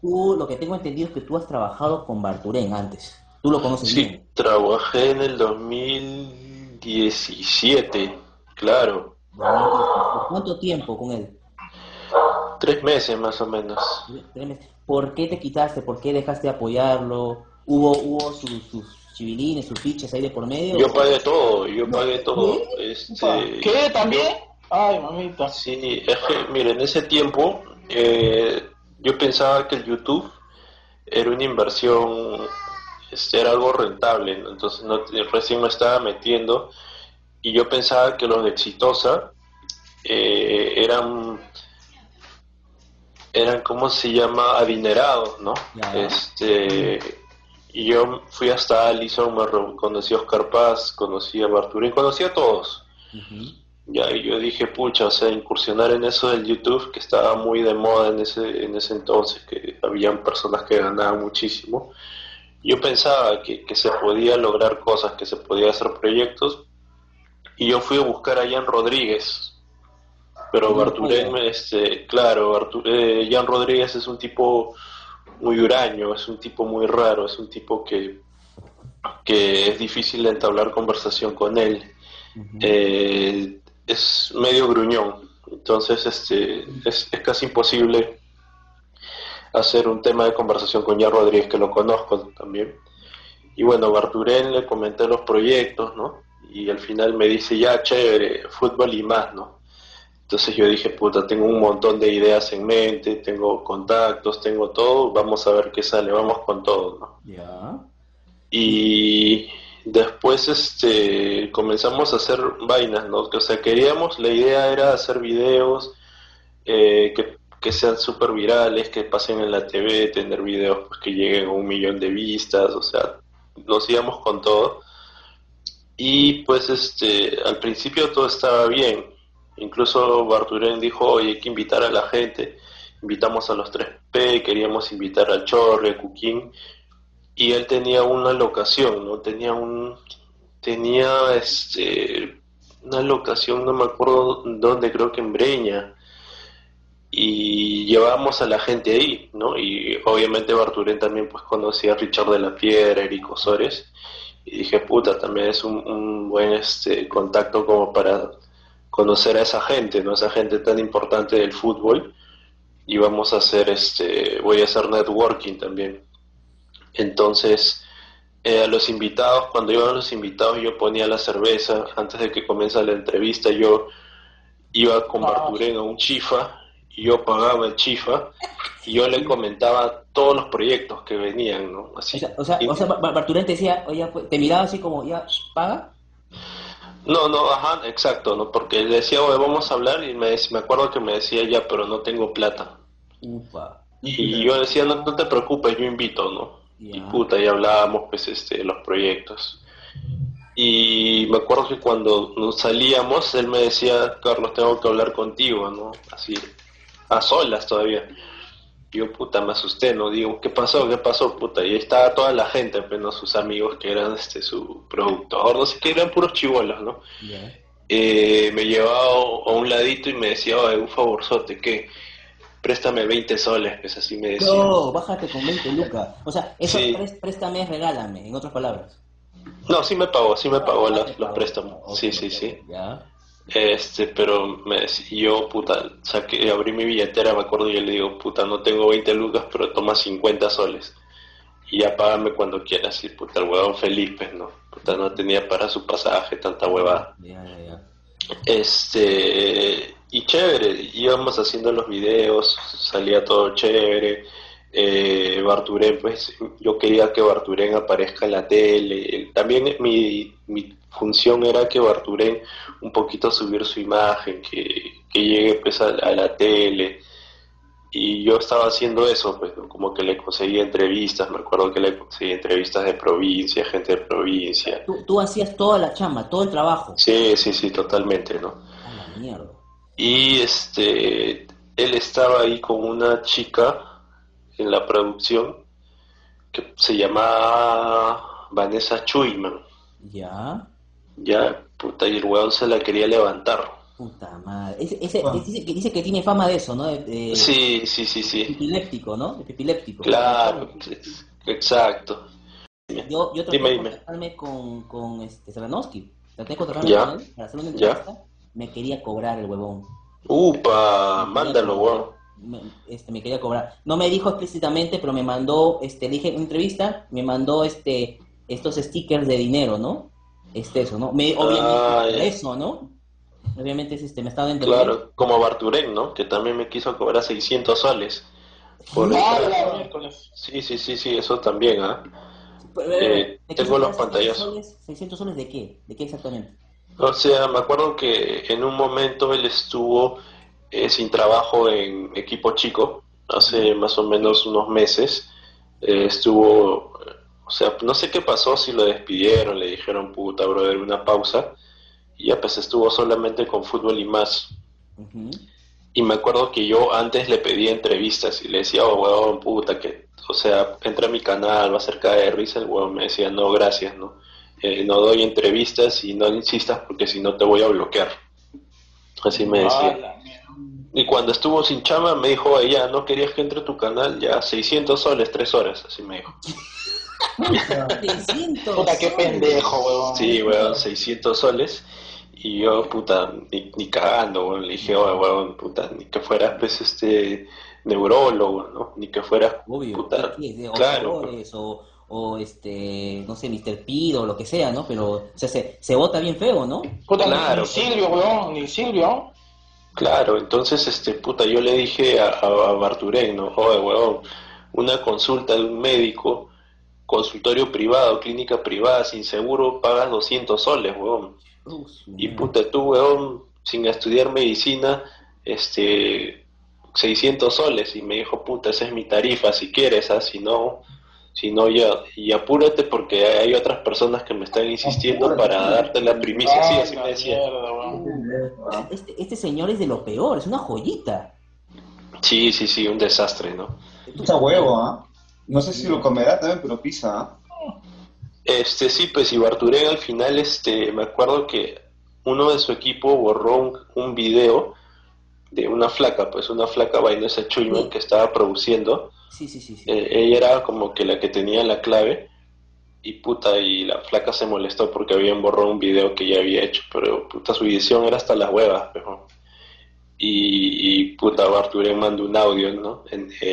tú, lo que tengo entendido es que tú has trabajado con Barturén antes. Tú lo conoces Sí, bien. trabajé en el 2017, claro, 2017. ¿Cuánto tiempo con él? 3 meses más o menos. 3 meses. ¿Por qué te quitaste? ¿Por qué dejaste de apoyarlo? ¿Hubo sus chivilines, sus fichas ahí de por medio? Yo pagué ¿Qué? todo. Upa, ¿qué también? Yo, Ay, mamita. sí, es que, mire, en ese tiempo yo pensaba que el YouTube era una inversión, era algo rentable, ¿no? Entonces recién me estaba metiendo y yo pensaba que los de Exitosa eran, ¿cómo se llama? Adinerados, ¿no? Ya. Este, y yo fui hasta Allison, conocí a Oscar Paz, conocí a Barturín, conocí a todos. Ujú. Ya, y yo dije, pucha, o sea, incursionar en eso del YouTube, que estaba muy de moda en ese entonces, que habían personas que ganaban muchísimo. Yo pensaba que se podía lograr cosas, que se podía hacer proyectos, y yo fui a buscar a Jan Rodríguez, pero El Barturén, uruguayo. claro, Jan Rodríguez es un tipo muy huraño, es un tipo muy raro, es un tipo que es difícil de entablar conversación con él. Ujú. Es medio gruñón, entonces es casi imposible hacer un tema de conversación con Jan Rodríguez, que lo conozco también. Y bueno, Barturén le comenté los proyectos, ¿no? Y al final me dice, ya, chévere, fútbol y más, ¿no? Entonces yo dije, puta, tengo un montón de ideas en mente, tengo contactos, tengo todo, vamos a ver qué sale, vamos con todo, ¿no? Ya. Y, Y después comenzamos a hacer vainas, ¿no? O sea, la idea era hacer videos que sean súper virales, que pasen en la TV, tener videos pues, que lleguen a 1 millón de vistas, o sea, nos íbamos con todo. Y pues al principio todo estaba bien. Incluso Barturén dijo, oye, hay que invitar a la gente. Invitamos a los 3P, queríamos invitar al Chorre, a Cuquín, y él tenía una locación, ¿no? Tenía una locación, no me acuerdo dónde, creo que en Breña, y llevábamos a la gente ahí, ¿no? Y obviamente Barturén también pues conocía a Richard de la Piedra, Eric Osores, y dije, puta, también es un buen contacto como para conocer a esa gente, ¿no? Esa gente tan importante del fútbol, y vamos a hacer, voy a hacer networking también. Entonces, a los invitados, cuando iban los invitados, yo ponía la cerveza. Antes de que comience la entrevista, yo iba con Ah, Barturén a un chifa, y yo pagaba el chifa, y yo le comentaba todos los proyectos que venían, ¿no? Así. Barturén te decía, oye, pues, te miraba así como, ya, paga. No, no, ajá, exacto, ¿no? Porque le decía, oye, vamos a hablar, y me acuerdo que me decía ya, pero no tengo plata. Upa. Y yo decía, no, no te preocupes, yo invito, ¿no? Y Ya. puta, y hablábamos, pues, los proyectos. Y me acuerdo que cuando nos salíamos, él me decía, Carlos, tengo que hablar contigo, ¿no? Así, a solas todavía. Y yo, puta, me asusté, ¿no? Digo, ¿qué pasó? ¿Qué pasó, puta? Y ahí estaba toda la gente, pues, ¿no? Sus amigos que eran, su productor, no sé qué, eran puros chibolos, ¿no? Ya. Me llevaba a un ladito y me decía, oye, un favorzote, ¿qué? Préstame 20 soles, pues así me decía. No, bájate con 20 lucas. O sea, eso Sí, préstame, regálame, en otras palabras. no, sí me pagó Te los pago, te préstamos, pago. Ok, sí, ok, sí, ok. sí. Ya. Pero yo, puta, abrí mi billetera, me acuerdo, y yo le digo, puta, no tengo 20 lucas, pero toma 50 soles. Y ya págame cuando quieras. Y puta, el huevón feliz, pues, ¿no? Puta, no tenía para su pasaje, tanta huevada. Ya, ya, ya. Y chévere, íbamos haciendo los videos, salía todo chévere. Barturén, pues yo quería que Barturén aparezca en la tele. También mi función era que Barturén un poquito subir su imagen, que llegue pues a la tele. Y yo estaba haciendo eso, pues, ¿no? Como que le conseguía entrevistas, me acuerdo que le conseguí entrevistas de provincia, gente de provincia. Tú hacías toda la chamba, todo el trabajo. Sí, sí, sí, totalmente, ¿no? A la mierda. Y él estaba ahí con una chica en la producción que se llamaba Vanessa Chuyman. Ya. Ya, puta, y el weón se la quería levantar. Puta madre. Dice que tiene fama de eso, ¿no? Sí, Epiléptico, ¿no? De epiléptico. claro, exacto. Yo traté de Dime, dime. contactarme con Saranovsky. Traté de contactarme con Ya, él para hacer una ya. entrevista. Me quería cobrar el huevón. Upa, Me quería mándalo, cobrar. weón. Me quería cobrar. No me dijo explícitamente, pero me mandó, le dije en una entrevista, me mandó estos stickers de dinero, ¿no? Eso, ¿no? Obviamente Ah, por ya. eso, ¿no? Obviamente me estaba dando a entender. Claro, como Barturén, ¿no? Que también me quiso cobrar 600 soles por ¿Qué? Ah, entrar. la miércoles. Sí, eso también, ¿ah? ¿Me quiso Tengo los cobrar 600 pantallazos. soles? ¿600 soles de qué? ¿De qué exactamente? O sea, me acuerdo que en un momento él estuvo sin trabajo en equipo chico, hace Ujú. más o menos unos meses. Estuvo, o sea, no sé qué pasó, si lo despidieron, le dijeron, puta, brother, una pausa. Y ya pues estuvo solamente con fútbol y más. Ujú. Y me acuerdo que yo antes le pedía entrevistas y le decía, oh, huevón, puta, que, o sea, entra a mi canal, va a ser caer de risa. El huevón me decía, no, gracias, ¿no? No doy entrevistas y no insistas porque si no te voy a bloquear. Así me Ah, decía. la mierda. Y cuando estuvo sin chamba me dijo, oye, ya, ¿no querías que entre a tu canal? Ya, 600 soles, 3 horas, así me dijo. 600 Puta, qué soles. pendejo, huevón. Sí, weón, 600 soles. Y yo, puta, ni cagando, weón. Le dije, oye, weón, puta, ni que fueras, pues, neurólogo, ¿no? Ni que fueras, Obvio, ¿qué, puta, qué es? ¿De claro, pues. ojeadores o no sé, Mr. Pido o lo que sea, ¿no? Pero, o sea, se bota bien feo, ¿no? Puta, ni Claro, pues. Silvio, huevón, ni Silvio. Claro, entonces, puta, yo le dije a Barturén, ¿no? Oye, weón, una consulta de un médico, consultorio privado, clínica privada, sin seguro, pagas 200 soles, weón. Su Y madre. puta, tú, weón, sin estudiar medicina, este, 600 soles. Y me dijo, puta, esa es mi tarifa, si quieres, ¿ah? Si no ya, y apúrate porque hay otras personas que me están insistiendo para darte la primicia. Sí, Ah, así me la decía. mierda, huevón. Este señor es de lo peor, es una joyita. Sí, un desastre, ¿no? Pisa Puta madre. huevo, ¿ah? No sé si lo comerá también, pero pisa, ¿ah? Sí, pues y Barturén al final, me acuerdo que uno de su equipo borró un video de una flaca Vanessa Chuyman que Sí, estaba produciendo. sí. Ella era como que la que tenía la clave y puta, y la flaca se molestó porque habían borrado un video que ya había hecho, pero puta, su edición era hasta las huevas, pero. Y puta, Barturén mandó un audio, ¿no?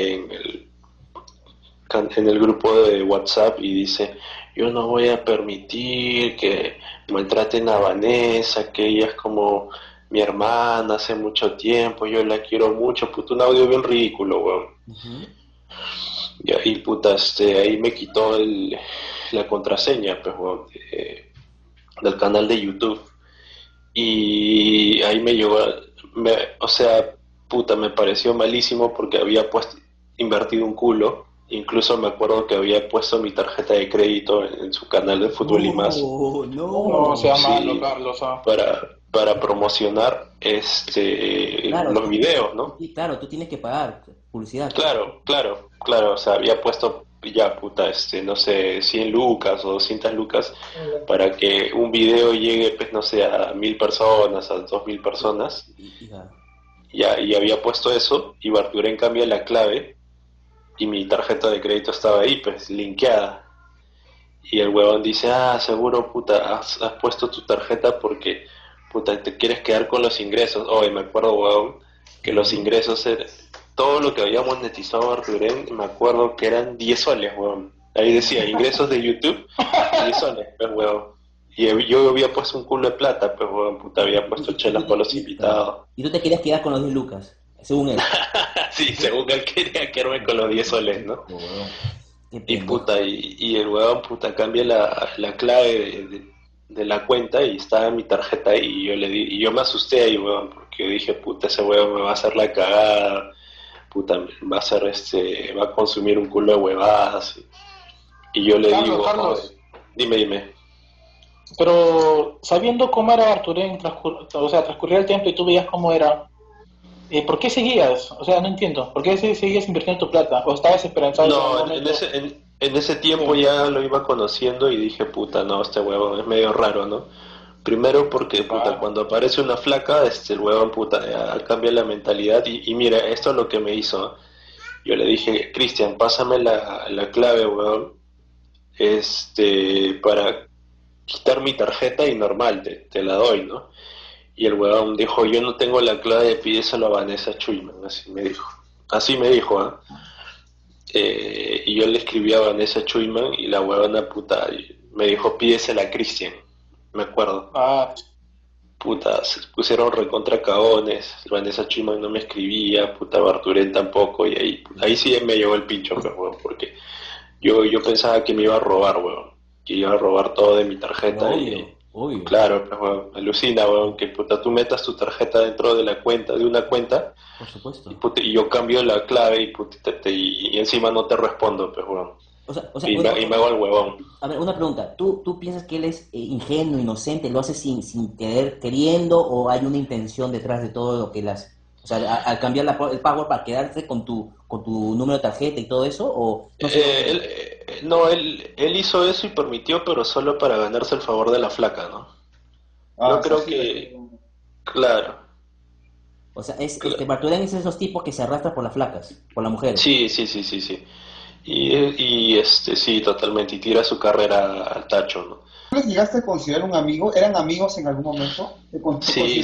En el grupo de WhatsApp y dice, yo no voy a permitir que maltraten a Vanessa, que ella es como mi hermana hace mucho tiempo, yo la quiero mucho, puta, un audio bien ridículo, weón. Ujú. Y ahí, puta, ahí me quitó la contraseña, pues, weón, del canal de YouTube. Y ahí me llegó, o sea, puta, me pareció malísimo porque había invertido un culo. Incluso me acuerdo que había puesto mi tarjeta de crédito en su canal de Fútbol y más. No, No no. sea malo, Sí, Carlos, ah. para promocionar Claro, los videos, ¿no? claro, tú tienes que pagar publicidad. Claro, o sea, había puesto ya puta, no sé, 100 lucas o 200 lucas para que un video llegue, pues, no sé, a 1000 personas, a 2000 personas. Ya. Y había puesto eso y Barturén cambia la clave y mi tarjeta de crédito estaba ahí, pues, linkeada. Y el huevón dice, ah, seguro, puta, has puesto tu tarjeta porque, puta, te quieres quedar con los ingresos. Oye, me acuerdo, huevón, que los Ujú. ingresos, todo lo que había monetizado Barturén, me acuerdo que eran 10 soles, huevón. Ahí decía, ingresos de YouTube, 10 soles, pues, huevón. Y yo había puesto un culo de plata, pues, huevón, puta, había puesto chelas para los Claro. invitados. Y tú te querías quedar con los 10 lucas, según él. Sí, según él quería quedarme con los 10 soles, ¿no? Pendejo, weón. Qué Y pendejo. puta, y el huevón puta cambia la clave de la cuenta y estaba mi tarjeta ahí y y yo me asusté ahí, huevón, porque yo dije, puta, ese huevón me va a hacer la cagada, puta, va a hacer va a consumir un culo de huevadas. Y yo le Carlos, digo, joder, Carlos. dime. Pero sabiendo cómo era Barturén, o sea, transcurría el tiempo y tú veías cómo era, ¿por qué seguías? O sea, no entiendo. ¿Por qué seguías invirtiendo tu plata? ¿O estabas esperanzado en algún No, momento? en ese tiempo Sí. ya lo iba conociendo y dije, puta, no, este huevón es medio raro, ¿no? Primero porque, puta, cuando aparece una flaca, el huevón, puta, ya cambia la mentalidad y mira, esto es lo que me hizo. Yo le dije, Cristian, pásame la clave, huevón, para quitar mi tarjeta y normal, te la doy, ¿no? Y el huevón dijo, yo no tengo la clave, pídeselo a Vanessa Chuyman, así me dijo. Así me dijo, ¿ah? Y yo le escribí a Vanessa Chuyman y la huevona, puta, me dijo, pídesela a Cristian, me acuerdo. Puta, se pusieron recontra cagones, Vanessa Chuyman no me escribía, puta, Barturén tampoco, y ahí sí me llegó el pincho, pues, huevón, porque yo pensaba que me iba a robar, huevón, que iba a robar todo de mi tarjeta. Obvio. Claro, pues, huevón, alucina, huevón, que puta, tú metas tu tarjeta dentro de una cuenta, Por supuesto. y yo cambio la clave y encima no te respondo, pues, huevón. O sea, Y me hago el huevón. A ver, una pregunta. ¿Tú piensas que él es ingenuo, inocente, lo hace sin querer, queriendo, o hay una intención detrás de todo lo que él hace? O sea, al cambiar el password para quedarse con tu número de tarjeta y todo eso, o no sé. Él hizo eso y permitió, pero solo para ganarse el favor de la flaca, ¿no? Yo creo que... Claro. O sea, Bartolén es esos tipos que se arrastran por las flacas, por las mujeres. Sí. Y sí, totalmente, y tira su carrera al tacho, ¿no? ¿Tú les llegaste a considerar un amigo? ¿Eran amigos en algún momento? Sí,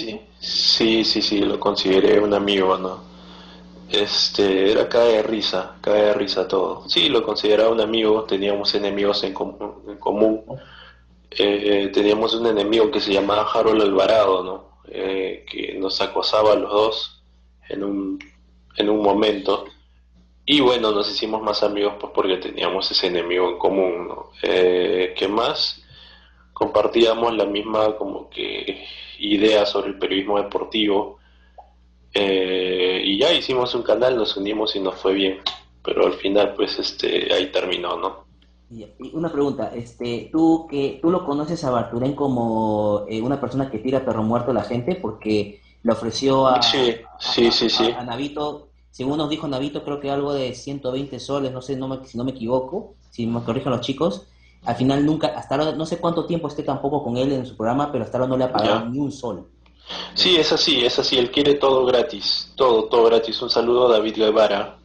lo consideré un amigo, ¿no? Era cae de risa todo. Sí, lo consideraba un amigo, teníamos enemigos en común. Teníamos un enemigo que se llamaba Harold Alvarado, ¿no? Que nos acosaba a los dos en un momento. Y bueno, nos hicimos más amigos pues porque teníamos ese enemigo en común, ¿no? ¿Qué más? Compartíamos la misma como que idea sobre el periodismo deportivo. Y ya hicimos un canal, nos unimos y nos fue bien. Pero al final pues ahí terminó, ¿no? Y una pregunta, tú lo conoces a Barturén como una persona que tira perro muerto a la gente porque le ofreció a Navito. Según nos dijo Navito, creo que algo de 120 soles, no sé, si no me equivoco, si me corrigen los chicos. Al final nunca, hasta ahora, no sé cuánto tiempo esté tampoco con él en su programa, pero hasta ahora no le ha pagado ni un sol. Sí, es así, él quiere todo gratis, todo gratis. Un saludo a David Guevara.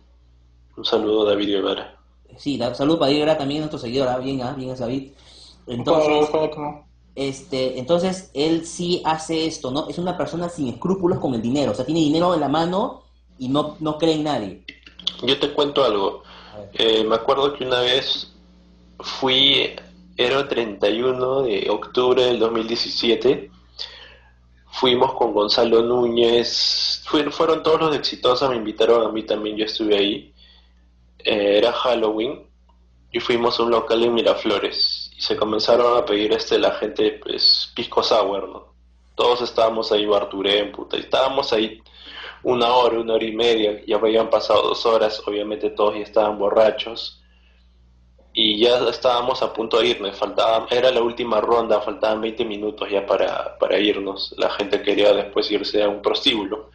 Sí, saludo para David Guevara también, nuestro seguidor, bien es David. Entonces, entonces, él sí hace esto, ¿no? Es una persona sin escrúpulos con el dinero, o sea, tiene dinero en la mano y no cree en nadie. Yo te cuento algo. Me acuerdo que una vez era el 31 de octubre del 2017, fuimos con Gonzalo Núñez, fueron todos los de Exitosa, me invitaron a mí también, yo estuve ahí. Era Halloween y fuimos a un local en Miraflores y se comenzaron a pedir la gente pues pisco sour, ¿no? Todos estábamos ahí, Barturén, puta, y estábamos ahí una hora y media, ya habían pasado 2 horas, obviamente todos ya estaban borrachos y ya estábamos a punto de irnos, era la última ronda, faltaban 20 minutos ya para irnos, la gente quería después irse a un prostíbulo.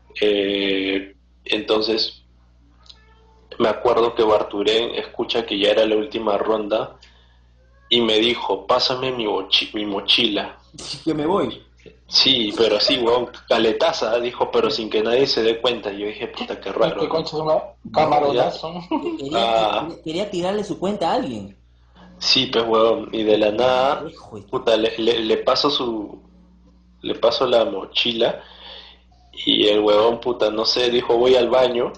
Entonces me acuerdo que Barturén escucha que ya era la última ronda y me dijo, pásame mi mochila. Yo me voy. Sí, pero así, weón, caletaza, dijo, pero sin que nadie se dé cuenta. Yo dije, puta, qué raro. ¿Qué concha es una camaronazo? Quería tirarle su cuenta a alguien. Sí, pues, weón, y de la nada, puta, le paso la mochila y el huevón, puta, no sé, dijo, voy al baño.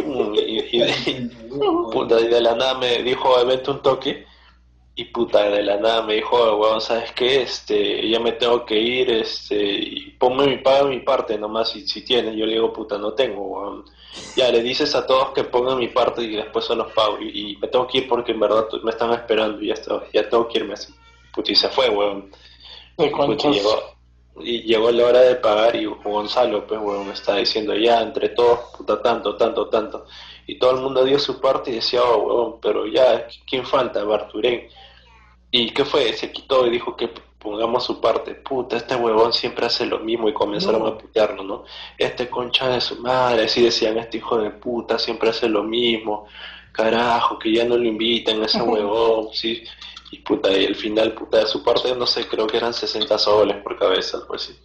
Puta, y de la nada me dijo, vente un toque. Y puta, de la nada me dijo, weón, ¿sabes qué? Ya me tengo que ir, y paga mi parte nomás si tienes. Yo le digo, puta, no tengo, weón. Ya, le dices a todos que pongan mi parte y después se los pago. Y me tengo que ir porque en verdad me están esperando y ya tengo que irme así. Puta, y se fue, weón. Puta, llegó la hora de pagar y Gonzalo, pues, weón, me está diciendo, ya, entre todos, puta, tanto. Y todo el mundo dio su parte y decía, oh, weón, pero ya, ¿quién falta? Barturén. ¿Y qué fue? Se quitó y dijo que pongamos su parte. Puta, este huevón siempre hace lo mismo y comenzaron a putearlo, ¿no? Este concha de su madre, así decían, este hijo de puta siempre hace lo mismo. Carajo, que ya no lo invitan a ese huevón, ¿sí? Y puta, y al final, puta, de su parte, no sé, creo que eran 60 soles por cabeza, algo así.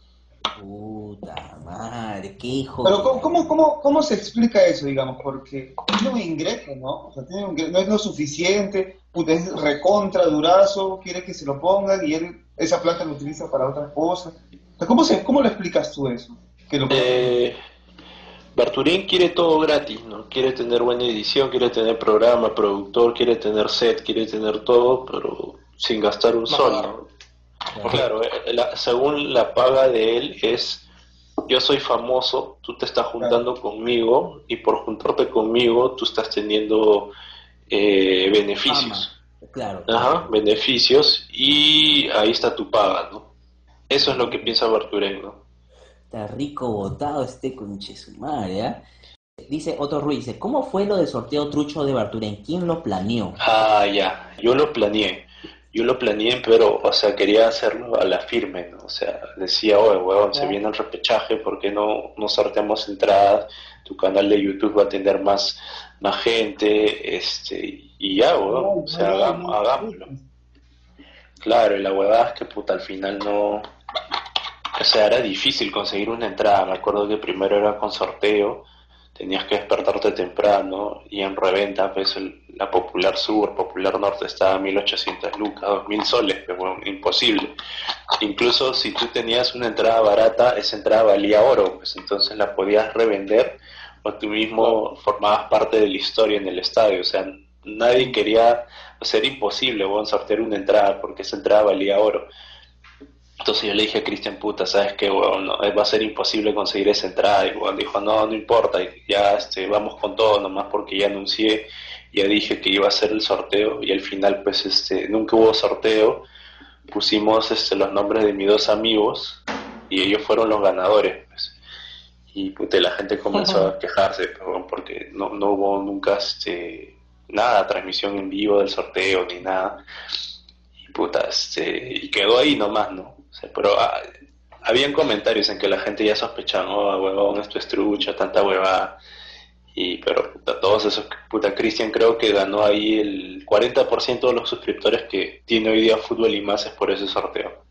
Puta madre, qué hijo. Pero ¿cómo se explica eso, digamos? Porque tiene un ingreso, ¿no? O sea, no es lo suficiente, puta, es recontra durazo, quiere que se lo pongan y él esa plata lo utiliza para otras cosas. O sea, ¿cómo lo explicas tú eso? Que lo Barturín quiere todo gratis, ¿no? Quiere tener buena edición, quiere tener programa, productor, quiere tener set, quiere tener todo, pero sin gastar un sol, ¿no? Claro, según la paga de él es, yo soy famoso, tú te estás juntando conmigo y por juntarte conmigo tú estás teniendo beneficios. Claro. Ajá, beneficios y ahí está tu paga, ¿no? Eso es lo que piensa Barturín, ¿no? Está rico botado este conche su madre, ¿eh? Dice Otto Ruiz, dice, ¿cómo fue lo del sorteo trucho de Barturín? ¿Quién lo planeó? Ah, ya, yo lo planeé, pero, o sea, quería hacerlo a la firme, ¿no? O sea, decía, oye, huevón, se viene el repechaje, ¿por qué no sorteamos entradas? Tu canal de YouTube va a tener más gente, y ya, huevón, o sea, hagámoslo. Claro, y la huevada es que, puta, al final no... O sea, era difícil conseguir una entrada. Me acuerdo que primero era con sorteo, tenías que despertarte temprano y en reventa, pues la Popular Sur, Popular Norte estaba a 1.800 lucas, 2.000 soles, pero bueno, imposible. Incluso si tú tenías una entrada barata, esa entrada valía oro, pues entonces la podías revender o tú mismo formabas parte de la historia en el estadio. O sea, nadie quería, o sea, era imposible, bueno, sortear una entrada porque esa entrada valía oro. Entonces yo le dije a Cristian, puta, ¿sabes qué, weón? No, va a ser imposible conseguir esa entrada. Y weón dijo, no importa, y ya vamos con todo, nomás porque ya anuncié, ya dije que iba a hacer el sorteo, y al final, pues, nunca hubo sorteo. Pusimos los nombres de mis dos amigos, y ellos fueron los ganadores, pues. Y puta, la gente comenzó a quejarse, weón, porque no hubo nunca nada, transmisión en vivo del sorteo, ni nada. Y puta, y quedó ahí nomás, ¿no? O sea, pero habían comentarios en que la gente ya sospechaba, oh, huevón, esto es trucha, tanta huevada. Pero puta, todos esos, puta, Cristian creo que ganó ahí el 40% de los suscriptores que tiene hoy día Fútbol y Más es por ese sorteo.